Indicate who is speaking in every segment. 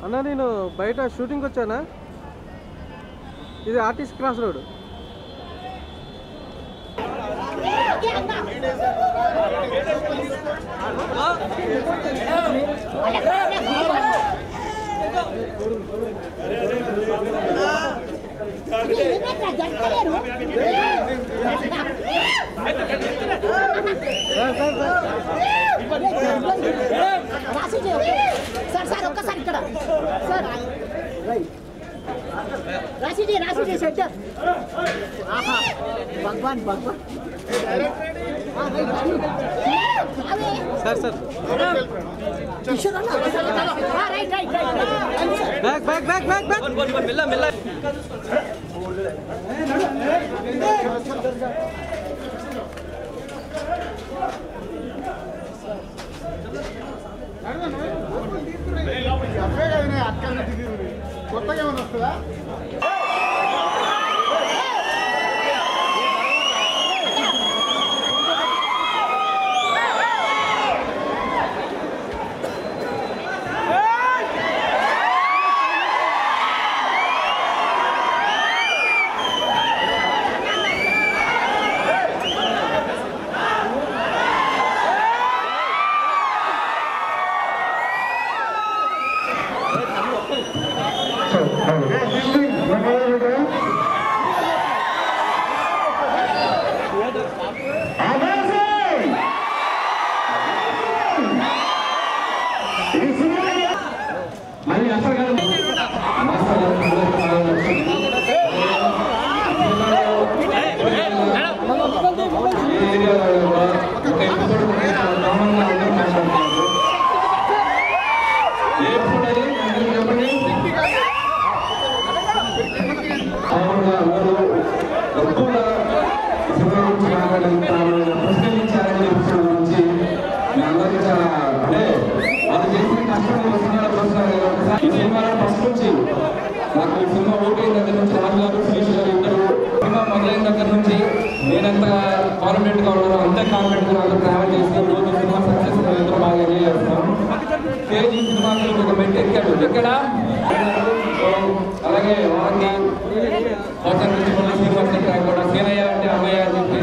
Speaker 1: అన్న నేను బయట షూటింగ్కి వచ్చానా. ఇది ఆర్టిస్ట్ క్రాస్ రోడ్.
Speaker 2: సార్ ఒక్కసారి ఇక్కడ సార్ రాసిడి సెంటర్ భగవాన్
Speaker 1: సార్ సార్ బ్యాక్ మెల్ల మెల్ల.
Speaker 3: కొత్తగా ఏమైనా వస్తుందా?
Speaker 4: నేనెంత కాన్ఫిడెంట్గా ఉన్నానో అంతే కాన్ఫిడెంట్గా నాతో ట్రావెల్ చేసి రోజు సినిమా సక్సెస్ ఎంతో బాగా ఎంజాయ్ చేస్తున్నాం. స్టేజ్ ఈ సినిమాకి ఒక మెట్ ఎక్కడా అలాగే వారికి కోసం నుంచి మన శ్రీనివాస్ ట్రాక్ కూడా సీనయ్య అంటే అమ్మయ్య అని చెప్పి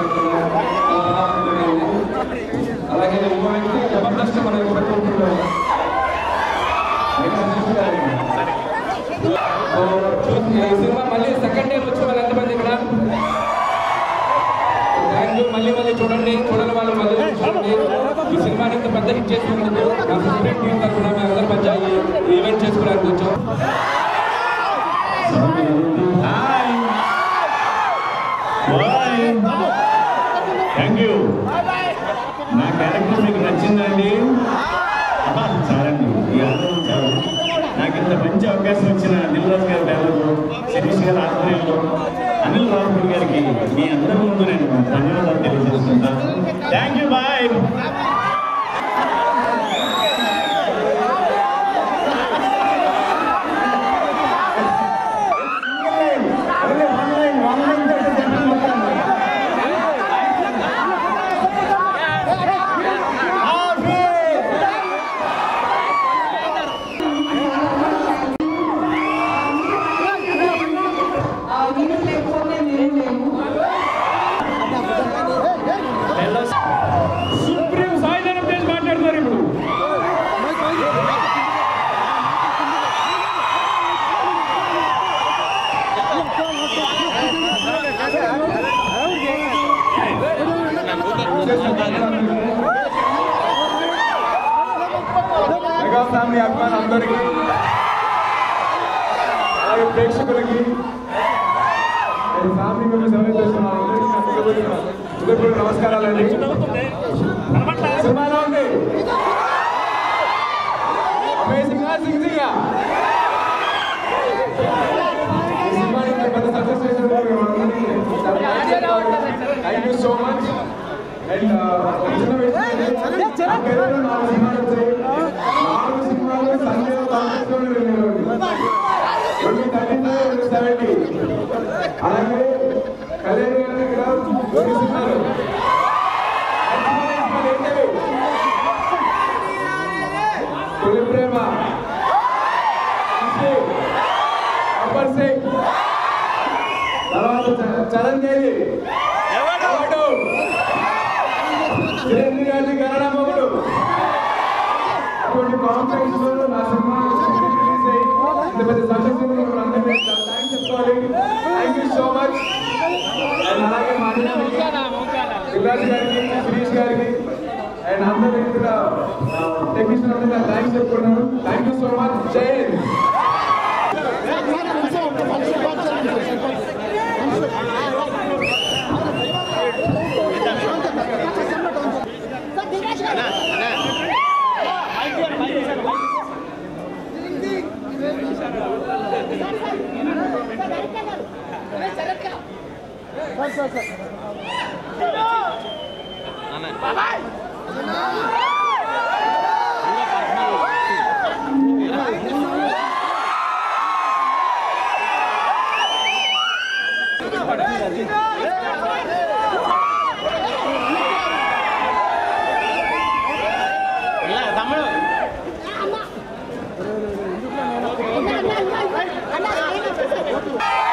Speaker 4: అలాగే ఇంకో వ్యక్తి జబర్దస్త్ మనం పెట్టుకుంటున్నాం. ఈ సినిమా మళ్ళీ సెకండ్ టైం వచ్చిన వాళ్ళు ఎంతమంది ఇక్కడ థ్యాంక్ యూ. మళ్ళీ చూడండి వాళ్ళు మళ్ళీ చూడండి. ఈ సినిమాని ఇంత పెద్ద హిట్ చేసుకున్నందుకు మా స్టూడెంట్ టీం తరఫున మేము అందరి మధ్య ఈవెంట్ చేసుకోవడానికి వచ్చాం.
Speaker 5: Thank you. నా క్యారెక్టర్ మీకు నచ్చిందండి? చాలండి, ఈ ఆనందం చాలు. నాకు ఇంత మంచి అవకాశం వచ్చిన అనిల్ రాజు గారి డైలాగు, శిరీష్ గారి ఆధ్వర్యంలో అనిల్ రాజు గారికి మీ అందరి ముందు నేను ధన్యవాదాలు తెలియజేస్తున్నాను. Thank you. Bye.
Speaker 4: Mega family అభిమానులందరికీ, అలాగే ప్రేక్షకులకి, ఫ్యామిలీ మెంబర్స్ ఎవరైతే చేస్తున్నారు నమస్కారాలండి. సినిమాలో ఉంది అమేజింగ్ సింగింగ్. ఈ సినిమాని పెద్ద సక్సెస్ చేసినందుకు thank you so much. And అలాగే కళ్యాణ్ గారి దగ్గర చూపిస్తున్నారు. తొలి ప్రేమ ఛాలెంజ్ చేయండి. చిరంజీవి గారి కన్నడమ్మగుడు ఇటువంటి కాంపిటీషన్ నా సినిమా రిలీజ్ అయ్యి ఇంత పెద్ద సక్సెస్ అందరికీ థ్యాంక్స్ చెప్పుకోవాలి. Thank you so much. And అలాగే దిల్రాజ్ గారికి, శిరీష్ గారికి అండ్ అందరి ఇక్కడ టెక్నీషియన్ అందరికీ థ్యాంక్స్ చెప్పుకున్నాను. Thank you so much. జై హింద్.
Speaker 2: అన్న